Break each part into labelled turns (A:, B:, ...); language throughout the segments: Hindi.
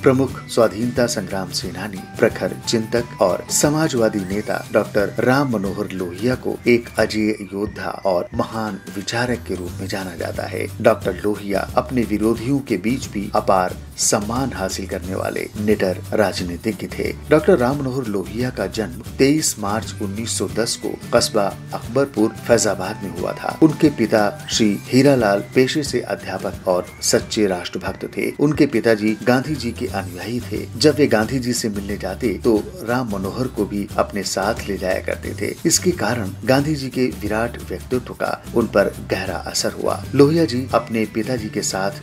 A: प्रमुख स्वाधीनता संग्राम सेनानी, प्रखर चिंतक और समाजवादी नेता डॉक्टर राम मनोहर लोहिया को एक अजेय योद्धा और महान विचारक के रूप में जाना जाता है। डॉक्टर लोहिया अपने विरोधियों के बीच भी अपार सम्मान हासिल करने वाले निडर राजनीतिज्ञ थे। डॉक्टर राम मनोहर लोहिया का जन्म 23 मार्च 1910 को कस्बा अकबरपुर फैजाबाद में हुआ था। उनके पिता श्री हीरालाल पेशे से अध्यापक और सच्चे राष्ट्रभक्त थे। उनके पिताजी गांधी जी के अनुयायी थे। जब वे गांधी जी से मिलने जाते तो राम मनोहर को भी अपने साथ ले जाया करते थे। इसके कारण गांधी जी के विराट व्यक्तित्व का उन पर गहरा असर हुआ। लोहिया जी अपने पिताजी के साथ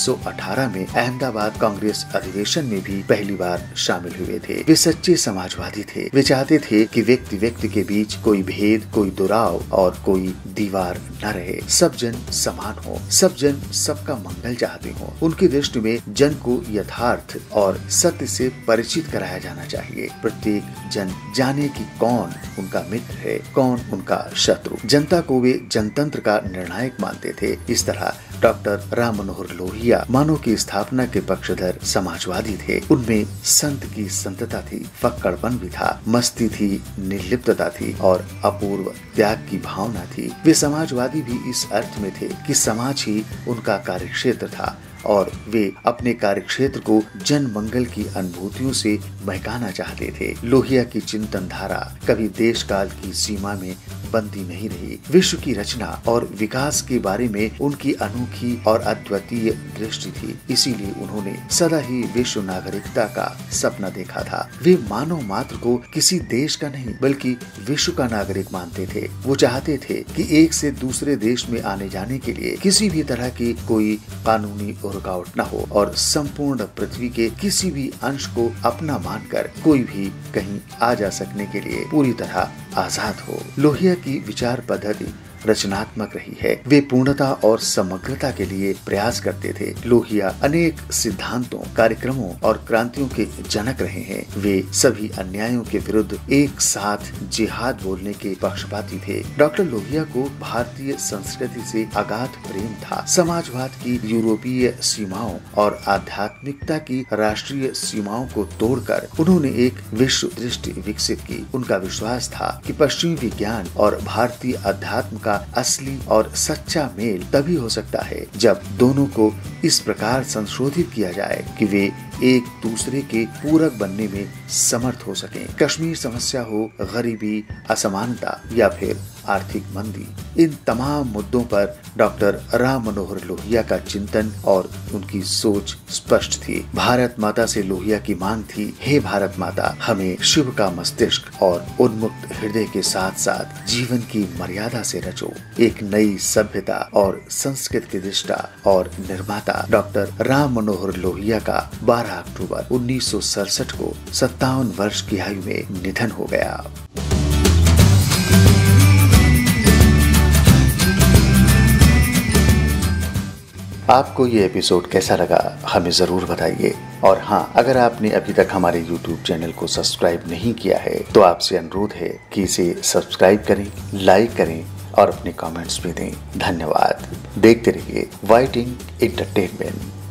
A: 1918 में अहमदाबाद कांग्रेस अधिवेशन में भी पहली बार शामिल हुए थे। वे सच्चे समाजवादी थे। वे चाहते थे कि व्यक्ति व्यक्ति के बीच कोई भेद, कोई दुराव और कोई दीवार न रहे। सब जन समान हो, सब जन सबका मंगल चाहते हो। उनकी दृष्टि में जन को यथार्थ और सत्य से परिचित कराया जाना चाहिए। प्रत्येक जन जाने कि कौन उनका मित्र है, कौन उनका शत्रु। जनता को वे जनतंत्र का निर्णायक मानते थे। इस तरह डॉक्टर राम मनोहर लोहिया मानव की स्थापना के पक्षधर समाजवादी थे। उनमें संत की संतता थी, फक्कड़पन भी था, मस्ती थी, निर्लिप्तता थी और अपूर्व त्याग की भावना थी। वे समाजवादी भी इस अर्थ में थे कि समाज ही उनका कार्यक्षेत्र था और वे अपने कार्यक्षेत्र को जन मंगल की अनुभूतियों से महकाना चाहते थे। लोहिया की चिंतन धारा कभी देश काल की सीमा में बंदी नहीं रही। विश्व की रचना और विकास के बारे में उनकी अनोखी और अद्वितीय दृष्टि थी। इसीलिए उन्होंने सदा ही विश्व नागरिकता का सपना देखा था। वे मानव मात्र को किसी देश का नहीं बल्कि विश्व का नागरिक मानते थे। वो चाहते थे कि एक से दूसरे देश में आने जाने के लिए किसी भी तरह की कोई कानूनी रुकावट न हो और संपूर्ण पृथ्वी के किसी भी अंश को अपना मानकर कोई भी कहीं आ जा सकने के लिए पूरी तरह आजाद हो। लोहिया की विचार पद्धति रचनात्मक रही है। वे पूर्णता और समग्रता के लिए प्रयास करते थे। लोहिया अनेक सिद्धांतों, कार्यक्रमों और क्रांतियों के जनक रहे हैं। वे सभी अन्यायों के विरुद्ध एक साथ जिहाद बोलने के पक्षपाती थे। डॉक्टर लोहिया को भारतीय संस्कृति से अगाध प्रेम था। समाजवाद की यूरोपीय सीमाओं और आध्यात्मिकता की राष्ट्रीय सीमाओं को तोड़कर उन्होंने एक विश्व दृष्टि विकसित की। उनका विश्वास था कि पश्चिमी विज्ञान और भारतीय अध्यात्म का असली और सच्चा मेल तभी हो सकता है जब दोनों को इस प्रकार संशोधित किया जाए कि वे एक दूसरे के पूरक बनने में समर्थ हो सकें। कश्मीर समस्या हो, गरीबी, असमानता या फिर आर्थिक मंदी, इन तमाम मुद्दों पर डॉक्टर राम मनोहर लोहिया का चिंतन और उनकी सोच स्पष्ट थी। भारत माता से लोहिया की मांग थी, हे भारत माता, हमें शिव का मस्तिष्क और उन्मुक्त हृदय के साथ साथ जीवन की मर्यादा से रचो। एक नई सभ्यता और संस्कृत के दृष्टा और निर्माता डॉक्टर राम मनोहर लोहिया का 12 अक्टूबर 1967 को 57 वर्ष की आयु में निधन हो गया। आपको ये एपिसोड कैसा लगा हमें ज़रूर बताइए। और हाँ, अगर आपने अभी तक हमारे YouTube चैनल को सब्सक्राइब नहीं किया है तो आपसे अनुरोध है कि इसे सब्सक्राइब करें, लाइक करें और अपने कमेंट्स भी दें। धन्यवाद। देखते रहिए वाइटिंग एंटरटेनमेंट।